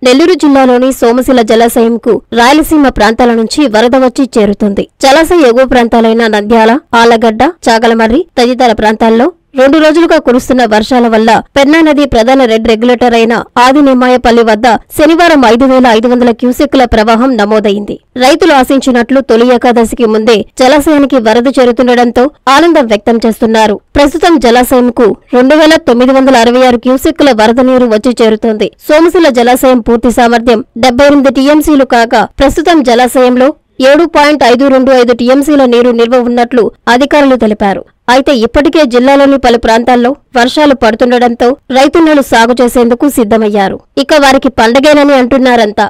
నెల్లూరు జిల్లాలోని సోమశిల జలాశయంకు రాయలసీమ ప్రాంతాల నుంచి వరద వచ్చి చేరుతుంది. జలాశయ ఎగువ ప్రాంతాలైన నంద్యాల, ఆళ్లగడ్డ, చాగలమర్రి తదితర ప్రాంతాల్లో 2 రోజులుగా కురుస్తున్న వర్షాల వల్ల పెన్నా నది ప్రధాన రెడ్ రెగ్యులేటర్ అయిన ఆదినిమ్మాయపల్లి వద్ద శనివారం 5500 క్యూసెక్కుల ప్రవాహం నమోదైంది. రైతులు ఆశించినట్లు తొలి ఏకాదశికి ముందే జలాశయానికి వరద చేరుతుండటంతో ఆనందం వ్యక్తం చేస్తున్నారు. ప్రస్తుతం జలాశయంకు 2966 క్యూసెక్కుల వరద నీరు వచ్చి చేరుతోంది. సోమశిల జలాశయం పూర్తి సామర్థ్యం 78 టీఎంసీలు కాగా ప్రస్తుతం జలాశయంలో 7.525 టీఎంసీల నీరు నిల్వ ఉన్నట్లు అధికారులు తెలిపారు. అయితే ఇప్పటికే జిల్లాలోని పలు ప్రాంతాల్లో వర్షాలు పడుతుండటంతో రైతున్నలు సాగు చేసేందుకు సిద్ధమయ్యారు. ఇక వారికి పండగేనని అంటున్నారంతా.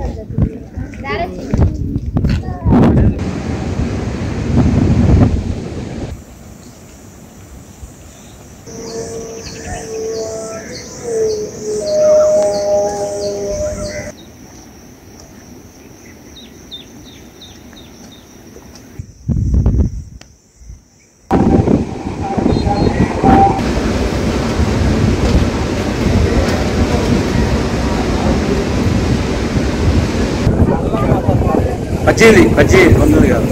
పచ్చి వందది కాదు.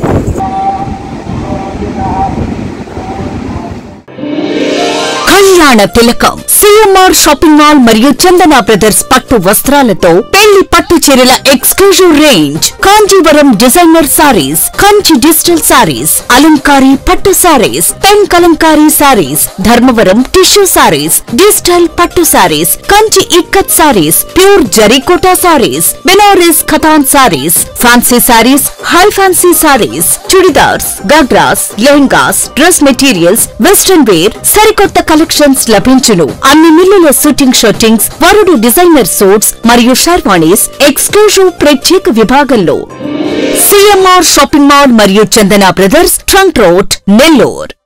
కళ్యాణ తిలకం సిఎంఆర్ షాపింగ్ మాల్ మరియు చందన బ్రదర్స్ పట్టు వస్త్రాలతో పెళ్లి పట్టు చీరల exclusive range, Kanjeevaram designer saris, Kanchi digital saris, అలంకారీ పట్టు saris, pen Kalamkari saris, Dharmavaram tissue saris, digital పట్టు సారీస్, కంచి ఇక్కత్ సారీస్, ప్యూర్ జరీకోటా saris, Banaras Katan saris, fancy saris, high fancy saris, churidars, ghagras, lehengas, dress materials, western wear సరికొత్త కలెక్షన్స్ లభించును. అన్ని మిల్లుల షూటింగ్ షర్టింగ్స్, వరుడు డిజైనర్ సూట్స్ మరియు షర్వాణీస్ ఎక్స్క్లూజివ్ ప్రత్యేక విభాగంలో సిఎంఆర్ షాపింగ్ మాల్ మరియు Chandana brothers trunk road, Nellore.